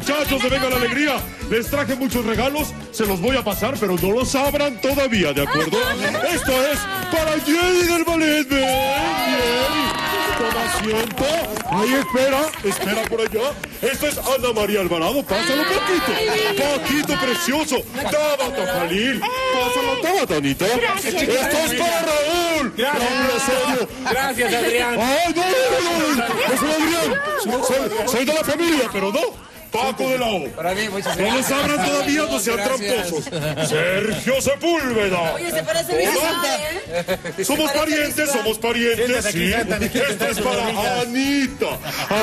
muchachos de Venga la Alegría. Les traje muchos regalos, se los voy a pasar, pero no los abran todavía, ¿de acuerdo? Esto es para Jenny del ballet. Ven, Jenny. Toma asiento. Ahí espera por allá. Esto es Ana María Alvarado. Pásalo, Paquito precioso. Tabata Jalil. Pásalo, Tabata, Anita. Esto es para Raúl. Gracias, Adrián. Ay, no soy Adrián. Soy de la familia, pero no. Paco de la O. Para mí, muchas No los abran todavía, no sean tramposos. Sergio Sepúlveda. Oye, se parece bien. Somos parientes, sí. Esto es para Anita.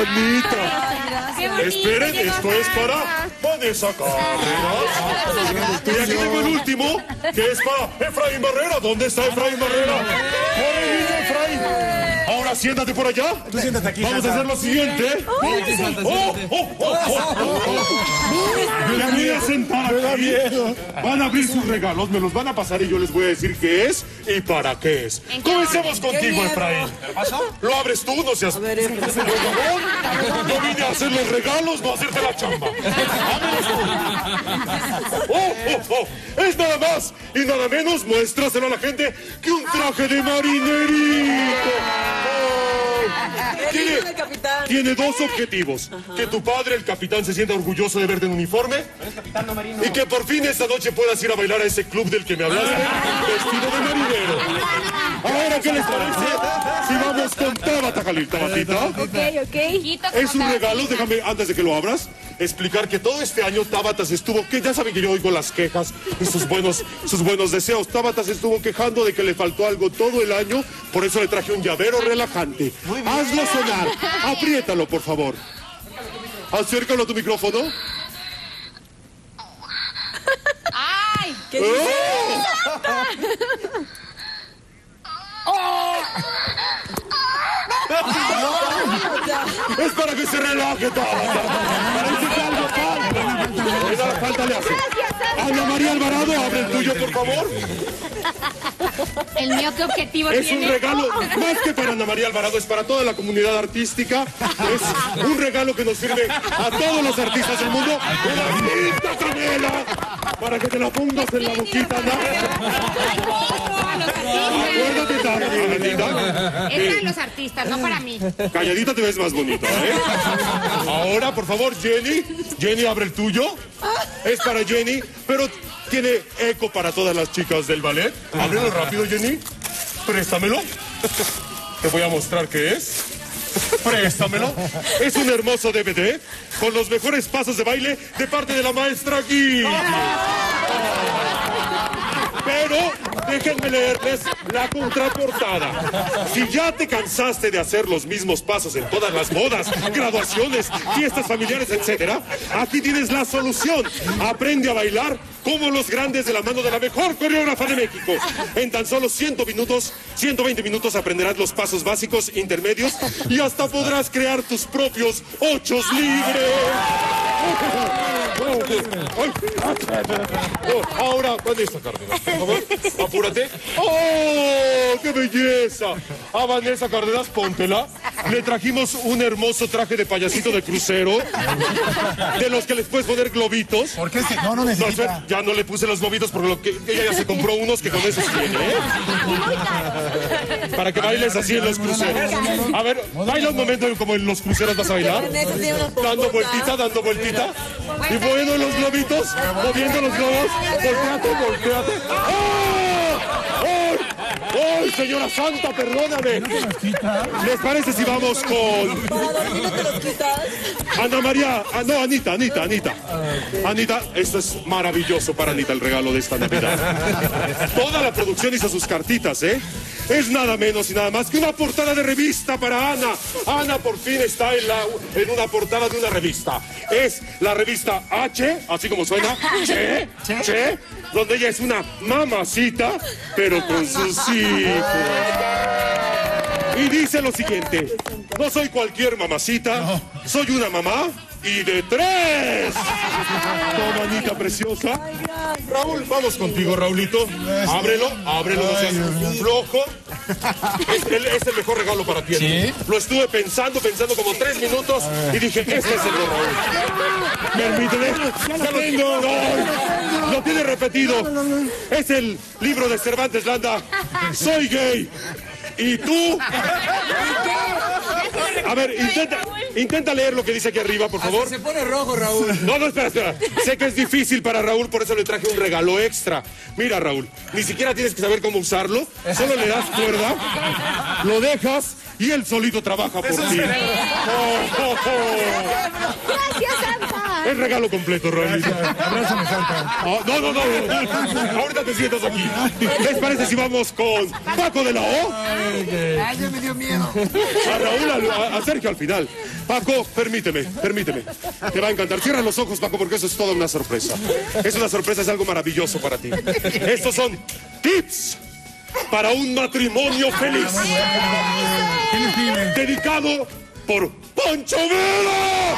Esperen, esto es para Vanessa Cárdenas. Y aquí tengo el último, que es para Efraín Barrera. ¿Dónde está Efraín Barrera? Efraín. Ahora siéntate por allá. Tú siéntate aquí. Vamos a hacer lo siguiente. Me voy a sentar aquí. Van a abrir sus regalos, me los van a pasar y yo les voy a decir qué es y para qué es. Comencemos contigo, Efraín. ¿Lo abres tú? No seas... Por favor, no vine a hacer los regalos, no a hacerte la chamba. Es nada más y nada menos, muéstraselo a la gente, que un traje de marinerito. Tiene dos objetivos. Que tu padre, el capitán, se sienta orgulloso de verte en uniforme. Y que por fin esta noche puedas ir a bailar a ese club del que me hablaste, vestido de marinero. Ahora, ¿qué les parece? Si vamos con Tabata Jalil, Tabatita. Ok. Es un regalo, déjame, antes de que lo abras, explicar que todo este año Tabata se estuvo, que ya saben que yo oigo las quejas y sus buenos deseos. Tabata se estuvo quejando de que le faltó algo todo el año, por eso le traje un llavero relajante. Hazlo sonar, apriétalo, por favor. Acércalo a tu micrófono. ¡Ay! ¿Qué Es para que se relaje, Tabata. Parece que algo falta. Falta le hace. Ana María Alvarado, abre el tuyo, por favor. ¿El mío qué objetivo Es tiene? un regalo, más que para Ana María Alvarado, es para toda la comunidad artística. Es un regalo que nos sirve a todos los artistas del mundo. ¡Una linda canela! Para que te la pongas en la boquita, Acuérdate, Anita. Es para los artistas, no para mí. Calladita te ves más bonita, ¿eh? Ahora, por favor, Jenny. Jenny, abre el tuyo. Es para Jenny, pero tiene eco para todas las chicas del ballet. Ábrelo rápido, Jenny. Préstamelo. Te voy a mostrar qué es. Préstamelo. Es un hermoso DVD con los mejores pasos de baile de parte de la maestra Gui. Pero déjenme leerles la contraportada. Si ya te cansaste de hacer los mismos pasos en todas las bodas, graduaciones, fiestas familiares, etc., aquí tienes la solución. Aprende a bailar como los grandes de la mano de la mejor coreógrafa de México. En tan solo 120 minutos aprenderás los pasos básicos, intermedios y hasta podrás crear tus propios ochos libres. Ahora, Vanessa Cárdenas, por favor, apúrate. ¡Oh, qué belleza! A Vanessa Cárdenas, póntela. Le trajimos un hermoso traje de payasito de crucero, de los que les puedes poner globitos. ¿Por qué? No necesita. Ya no le puse los globitos porque ella ya se compró unos que con esos tiene, ¿eh? Para que bailes así en los cruceros. A ver, baila un momento como en los cruceros vas a bailar. Dando vueltita. Y moviendo los globitos, moviendo los globos. Volteate. ¡Ay, señora santa, perdóname! ¿Les parece si vamos con Ana María? No, Anita. Anita, esto es maravilloso para Anita, el regalo de esta Navidad. Toda la producción hizo sus cartitas, ¿eh? Es nada menos y nada más que una portada de revista para Ana. Ana por fin está en una portada de una revista. Es la revista H, así como suena, Che, donde ella es una mamacita, pero con sus hijos. Y dice lo siguiente: no soy cualquier mamacita, soy una mamá y de 3. Toma, Anita preciosa. Raúl, vamos contigo, Raulito. Ábrelo, no seas flojo. Es el mejor regalo para ti. ¿Sí? Lo estuve pensando como 3 minutos y dije, este es el de Raúl. Permíteme. Ya lo tengo. No, lo tiene repetido. Es el libro de Cervantes Landa. Soy gay. ¿Y tú? A ver, intenta leer lo que dice aquí arriba, por favor. Se pone rojo, Raúl. No, espera. Sé que es difícil para Raúl, por eso le traje un regalo extra. Mira, Raúl, ni siquiera tienes que saber cómo usarlo. Solo le das cuerda, lo dejas y él solito trabaja por ti. Gracias, Santa. El regalo completo, Raúl. Abrázame, Santa. No. Ahorita te sientas aquí. ¿Les parece si vamos con Paco de la O? Ay, ya me dio miedo. A Raúl, a Sergio al final. Paco, permíteme. Te va a encantar. Cierra los ojos, Paco, porque eso es toda una sorpresa. Es una sorpresa, es algo maravilloso para ti. Estos son tips para un matrimonio feliz. Dedicado por Poncho Vela.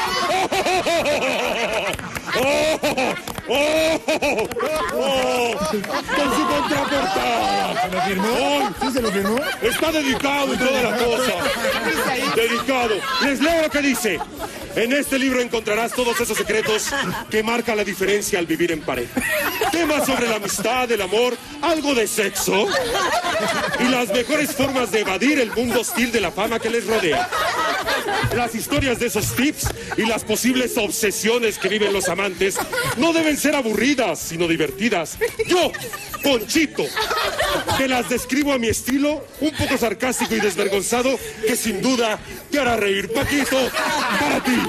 Con su contraportada. ¿Se lo firmó? ¿Sí se lo firmó? Está dedicado y toda la cosa. Dedicado. Les leo lo que dice. En este libro encontrarás todos esos secretos que marcan la diferencia al vivir en pareja. Temas sobre la amistad, el amor, algo de sexo y las mejores formas de evadir el mundo hostil de la fama que les rodea. Las historias de esos tips y las posibles obsesiones que viven los amantes no deben ser aburridas, sino divertidas. Yo, Ponchito, te las describo a mi estilo, un poco sarcástico y desvergonzado, que sin duda te hará reír. Paquito, para ti.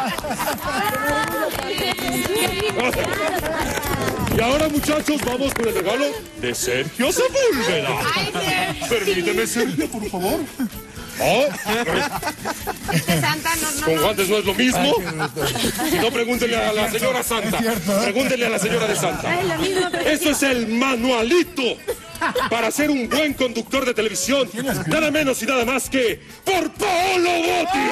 Y ahora, muchachos, vamos con el regalo de Sergio Sepúlveda. Permíteme, Sergio, por favor. Santa, no. Con guantes no es lo mismo. Si no, pregúntenle a la señora Santa. Pregúntenle a la señora de Santa. Esto es el manualito para ser un buen conductor de televisión. Nada menos y nada más que por Paolo Botti.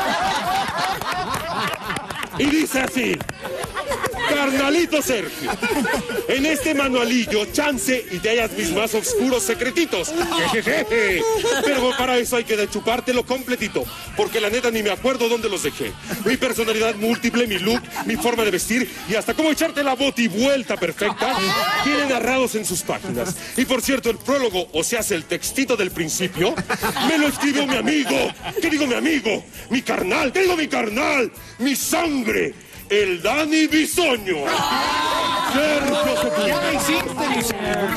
Y dice así: carnalito Sergio, en este manualillo chance y te hallas mis más oscuros secretitos. Jejeje. Pero para eso hay que chupártelo completito, porque la neta ni me acuerdo dónde los dejé. Mi personalidad múltiple, mi look, mi forma de vestir y hasta cómo echarte la botivuelta perfecta tiene narrados en sus páginas. Y por cierto, el prólogo, o sea, el textito del principio, me lo escribió mi amigo. ¿Qué digo mi amigo? Mi carnal. ¿Qué digo mi carnal? Mi sangre. El Dani Bisoño. Sergio Sepúlveda.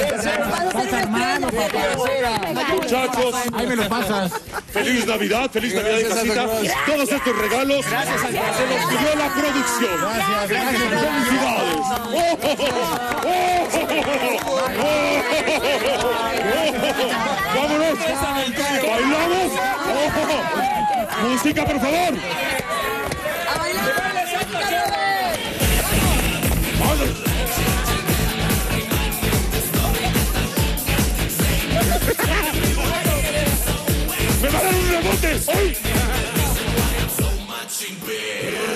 Muchachos, Ahí me lo pasas. feliz Navidad en casita. Todos estos regalos se los pidió la producción. Felicidades. Vámonos. Bailamos. Música, por favor. ¡Me va a dar un rebote! ¡Hoy!